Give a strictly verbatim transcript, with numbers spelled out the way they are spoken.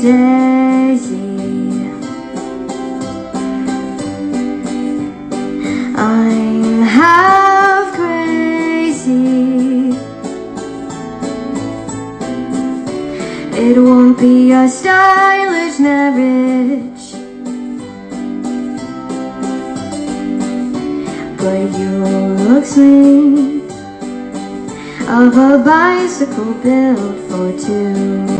daisy. I'm half crazy. It won't be a stylish marriage, but you'll look sweet of a bicycle built for two.